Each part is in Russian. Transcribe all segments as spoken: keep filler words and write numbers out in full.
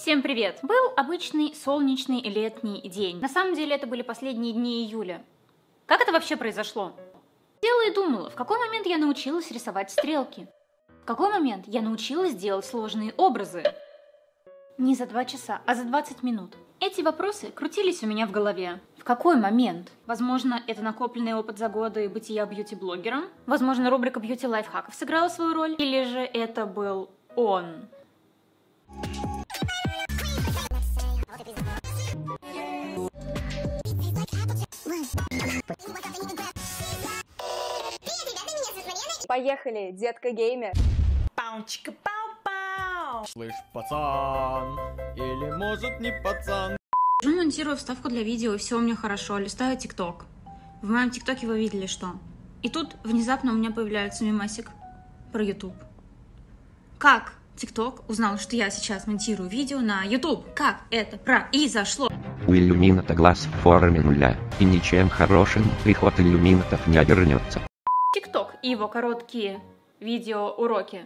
Всем привет! Был обычный солнечный летний день. На самом деле это были последние дни июля. Как это вообще произошло? Сидела и думала, в какой момент я научилась рисовать стрелки? В какой момент я научилась делать сложные образы? Не за два часа, а за двадцать минут. Эти вопросы крутились у меня в голове. В какой момент? Возможно, это накопленный опыт за годы бытия бьюти-блогером? Возможно, рубрика бьюти-лайфхаков сыграла свою роль? Или же это был он? Поехали, детка геймер. Пау-чика-пау-пау. Слышь, пацан, или может не пацан? Сижу, монтирую вставку для видео, и все у меня хорошо, листаю ТикТок. В моем ТикТоке вы видели что? И тут внезапно у меня появляется мемасик про YouTube. Как ТикТок узнал, что я сейчас монтирую видео на YouTube? Как это произошло? У иллюмината глаз в форме нуля, и ничем хорошим приход иллюминатов не обернется. ТикТок и его короткие видео-уроки.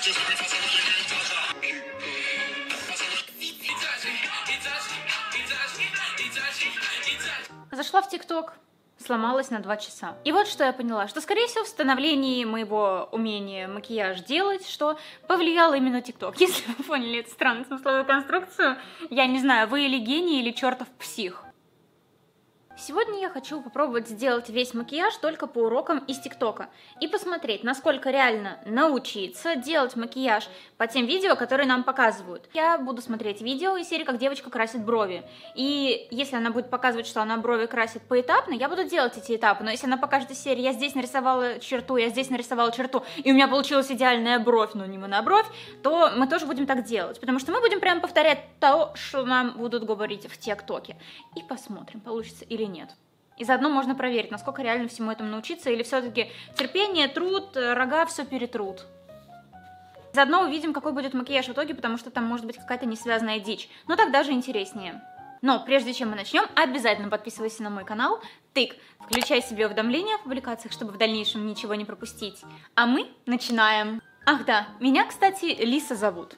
Зашла в ТикТок, сломалась на два часа. И вот что я поняла, что, скорее всего, в становлении моего умения макияж делать, что повлиял именно ТикТок. Если вы поняли эту странную смысловую конструкцию, я не знаю, вы или гений, или чертов псих. Сегодня я хочу попробовать сделать весь макияж только по урокам из ТикТока и посмотреть, насколько реально научиться делать макияж по тем видео, которые нам показывают. Я буду смотреть видео из серии «Как девочка красит брови». И если она будет показывать, что она брови красит поэтапно, я буду делать эти этапы. Но если она покажет из серии «Я здесь нарисовала черту, я здесь нарисовала черту, и у меня получилась идеальная бровь, но не монобровь», то мы тоже будем так делать. Потому что мы будем прямо повторять то, что нам будут говорить в ТикТоке. И посмотрим, получится или нет. И заодно можно проверить, насколько реально всему этому научиться, или все-таки терпение, труд, рога все перетрут. Заодно увидим, какой будет макияж в итоге, потому что там может быть какая-то несвязанная дичь. Но так даже интереснее. Но прежде чем мы начнем, обязательно подписывайся на мой канал, тык, включай себе уведомления в публикациях, чтобы в дальнейшем ничего не пропустить. А мы начинаем. Ах да, меня, кстати, Лиса зовут.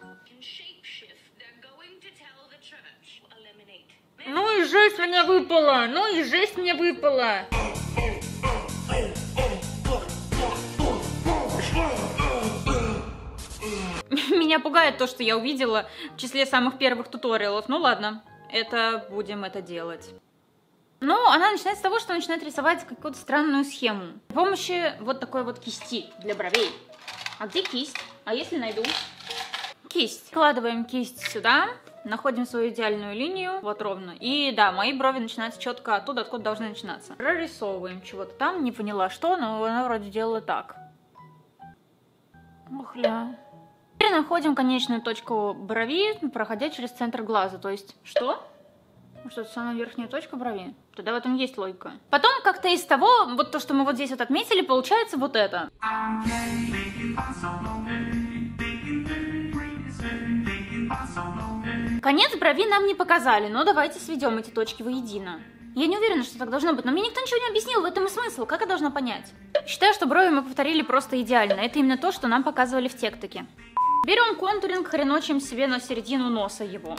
Ну и жесть мне выпала, ну и жесть мне выпала. Меня пугает то, что я увидела в числе самых первых туториалов. Ну ладно, это будем это делать. Ну, она начинает с того, что начинает рисовать какую-то странную схему. При помощи вот такой вот кисти для бровей. А где кисть? А если найду? Кисть. Складываем кисть сюда. Находим свою идеальную линию, вот ровно. И да, мои брови начинаются четко оттуда, откуда должны начинаться. Прорисовываем чего-то там, не поняла что, но она вроде делала так. Охля. Теперь находим конечную точку брови, проходя через центр глаза. То есть, что? Что это самая верхняя точка брови? Тогда в этом есть логика. Потом как-то из того, вот то, что мы вот здесь вот отметили, получается вот это. Конец брови нам не показали, но давайте сведем эти точки воедино. Я не уверена, что так должно быть, но мне никто ничего не объяснил, в этом и смысл, как я должна понять? Считаю, что брови мы повторили просто идеально, это именно то, что нам показывали в ТикТоке. Берем контуринг, хреночим себе на середину носа его.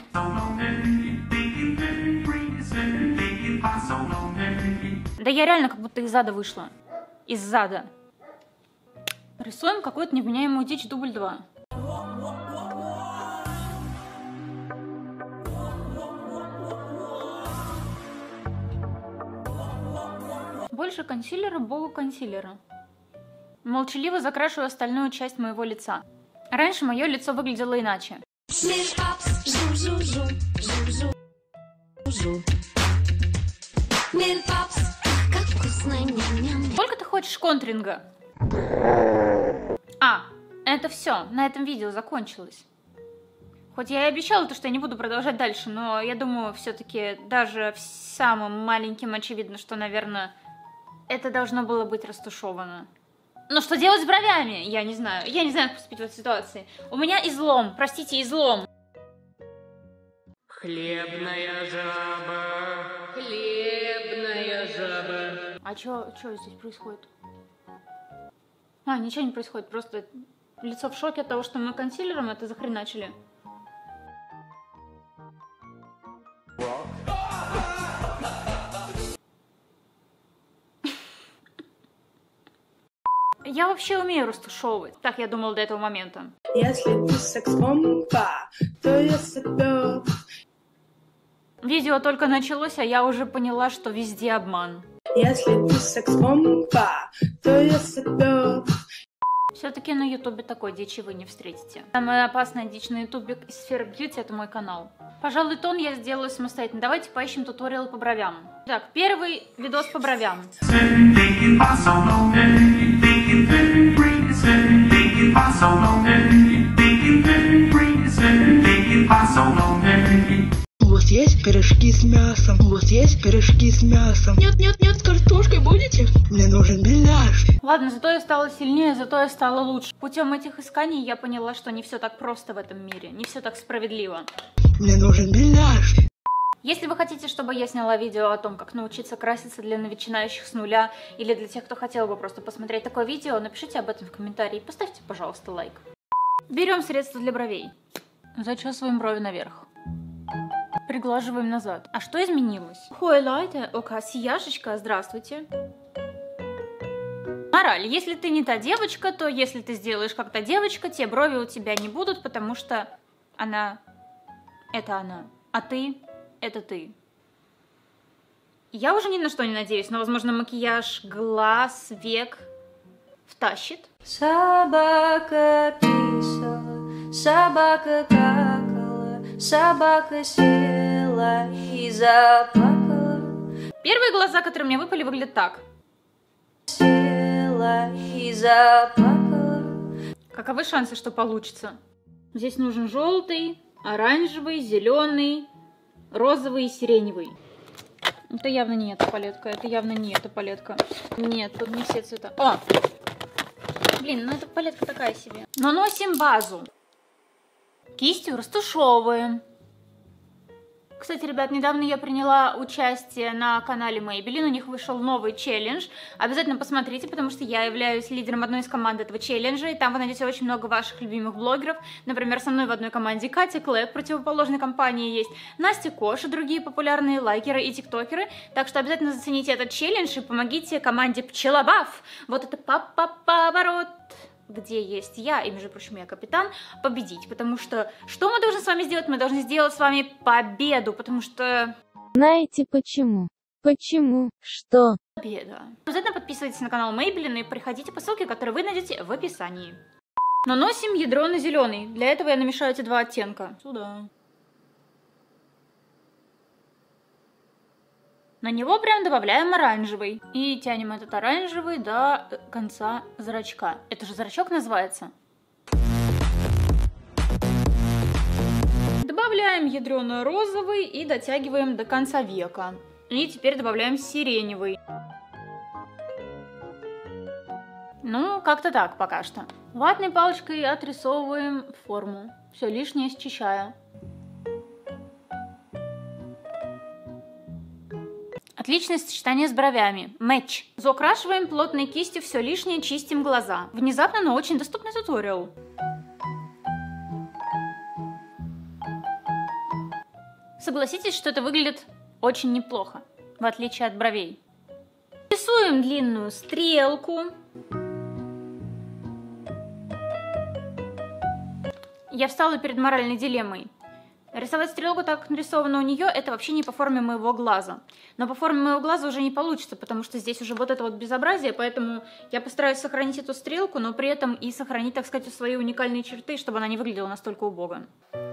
Да я реально как будто из зада вышла. Из зада. Рисуем какую-то невменяемую дичь дубль два. Больше консилера, богу консилера. Молчаливо закрашиваю остальную часть моего лица. Раньше мое лицо выглядело иначе. Сколько ты хочешь контуринга? А, это все, на этом видео закончилось. Хоть я и обещала то, что я не буду продолжать дальше, но я думаю, все-таки даже самым маленьким очевидно, что, наверное, это должно было быть растушевано. Но что делать с бровями? Я не знаю. Я не знаю, как поступить в этой ситуации. У меня излом. Простите, излом. Хлебная жаба. Хлебная жаба. А что здесь происходит? А, ничего не происходит. Просто лицо в шоке от того, что мы консилером это захреначили. Я вообще умею растушевывать. Так я думала до этого момента. Если ты секс-бомба, то я готов. Видео только началось, а я уже поняла, что везде обман. Если ты секс-бомба, то я готов. Все-таки на ютубе такой дичи вы не встретите. Самая опасная дичь на ютубе из сферы бьюти — это мой канал. Пожалуй, тон я сделаю самостоятельно. Давайте поищем туториал по бровям. Так, первый видос по бровям. У вас есть пирожки с мясом? У вас есть пирожки с мясом? Нет, нет, нет, с картошкой будете? Мне нужен беляш. Ладно, зато я стала сильнее, зато я стала лучше. Путем этих исканий я поняла, что не все так просто в этом мире, не все так справедливо. Мне нужен беляш. Если вы хотите, чтобы я сняла видео о том, как научиться краситься для начинающих с нуля, или для тех, кто хотел бы просто посмотреть такое видео, напишите об этом в комментарии и поставьте, пожалуйста, лайк. Берем средство для бровей. Зачесываем брови наверх. Приглаживаем назад. А что изменилось? Хой лайте, ока, сияшечка, здравствуйте. Мораль. Если ты не та девочка, то если ты сделаешь как та девочка, те брови у тебя не будут, потому что она — это она. А ты — это ты. Я уже ни на что не надеюсь, но, возможно, макияж глаз, век втащит. Собака писала, собака какала, собака села и заплакала. Первые глаза, которые мне выпали, выглядят так. Села и заплакала. Каковы шансы, что получится? Здесь нужен желтый, оранжевый, зеленый, розовый и сиреневый. Это явно не эта палетка, это явно не эта палетка. Нет, тут не все цвета. О! Блин, ну эта палетка такая себе. Наносим базу. Кистью растушевываем. Кстати, ребят, недавно я приняла участие на канале Maybelline, у них вышел новый челлендж. Обязательно посмотрите, потому что я являюсь лидером одной из команд этого челленджа, и там вы найдете очень много ваших любимых блогеров. Например, со мной в одной команде Катя Клэп, противоположной компании есть Настя Кош и другие популярные лайкеры и тиктокеры. Так что обязательно зацените этот челлендж и помогите команде Пчелобаф. Вот это папа-поворот, где есть я, и, между прочим, я капитан, победить. Потому что что мы должны с вами сделать? Мы должны сделать с вами победу, потому что... Знаете почему? Почему? Что? Победа. Обязательно подписывайтесь на канал Maybelline и приходите по ссылке, которую вы найдете в описании. Наносим ядро на зеленый. Для этого я намешаю эти два оттенка. Сюда. На него прям добавляем оранжевый. И тянем этот оранжевый до конца зрачка. Это же зрачок называется. Добавляем ядрено-розовый и дотягиваем до конца века. И теперь добавляем сиреневый. Ну, как-то так пока что. Ватной палочкой отрисовываем форму. Все лишнее счищая. Отличное сочетание с бровями. Матч. Закрашиваем плотной кистью все лишнее, чистим глаза. Внезапно, но очень доступный туториал. Согласитесь, что это выглядит очень неплохо, в отличие от бровей. Рисуем длинную стрелку. Я встала перед моральной дилеммой. Рисовать стрелку так, как нарисовано у нее, это вообще не по форме моего глаза. Но по форме моего глаза уже не получится, потому что здесь уже вот это вот безобразие, поэтому я постараюсь сохранить эту стрелку, но при этом и сохранить, так сказать, свои уникальные черты, чтобы она не выглядела настолько убого.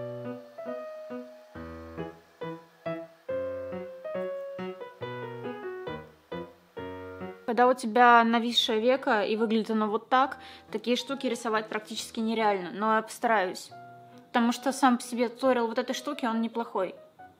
Когда у тебя нависшее веко и выглядит оно вот так, такие штуки рисовать практически нереально, но я постараюсь. Потому что сам по себе туториал вот этой штуки, он неплохой.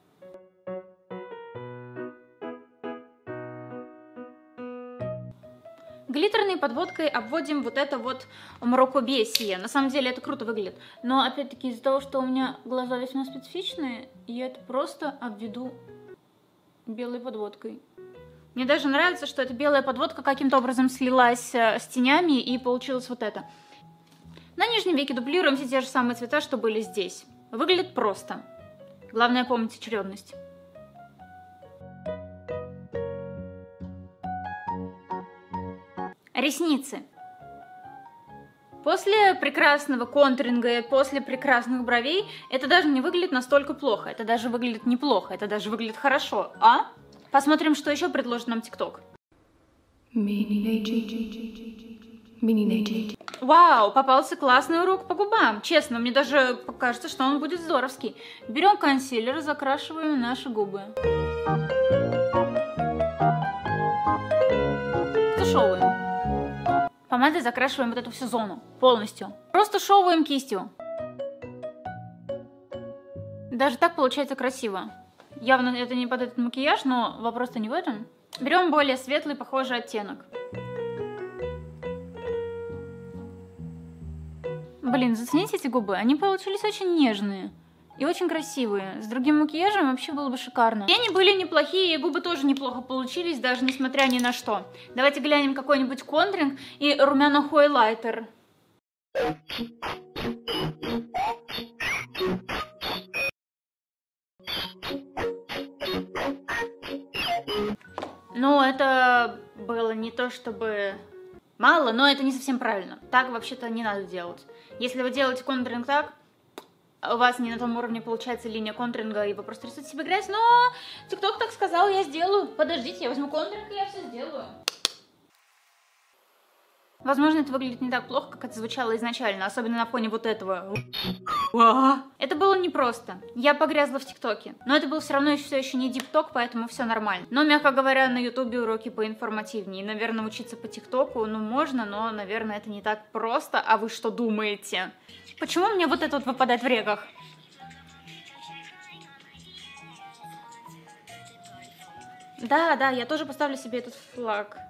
Глиттерной подводкой обводим вот это вот мракобесие. На самом деле это круто выглядит. Но опять-таки из-за того, что у меня глаза весьма специфичные, я это просто обведу белой подводкой. Мне даже нравится, что эта белая подводка каким-то образом слилась с тенями и получилось вот это. На нижнем веке дублируем все те же самые цвета, что были здесь. Выглядит просто. Главное помнить очередность. Ресницы. После прекрасного контуринга, после прекрасных бровей, это даже не выглядит настолько плохо. Это даже выглядит неплохо, это даже выглядит хорошо. А? Посмотрим, что еще предложит нам ТикТок. Вау, попался классный урок по губам. Честно, мне даже кажется, что он будет здоровский. Берем консилер, закрашиваем наши губы. Тушевываем. Помадой закрашиваем вот эту всю зону полностью. Просто шовываем кистью. Даже так получается красиво. Явно это не под этот макияж, но вопрос-то не в этом. Берем более светлый, похожий оттенок. Блин, зацените эти губы, они получились очень нежные. И очень красивые. С другим макияжем вообще было бы шикарно. И они были неплохие, и губы тоже неплохо получились, даже несмотря ни на что. Давайте глянем какой-нибудь контуринг и румяно-хайлайтер. Ну, это было не то чтобы мало, но это не совсем правильно. Так вообще-то не надо делать. Если вы делаете контуринг так, у вас не на том уровне получается линия контуринга, и вы просто рисуете себе грязь, но ТикТок так сказал, я сделаю. Подождите, я возьму контуринг, и я все сделаю. Возможно, это выглядит не так плохо, как это звучало изначально, особенно на фоне вот этого. Это было непросто. Я погрязла в ТикТоке. Но это был все равно все еще не дипток, поэтому все нормально. Но, мягко говоря, на Ютубе уроки поинформативнее. И, наверное, учиться по ТикТоку, ну, можно, но, наверное, это не так просто. А вы что думаете? Почему мне вот это вот выпадает в реках? Да, да, я тоже поставлю себе этот флаг.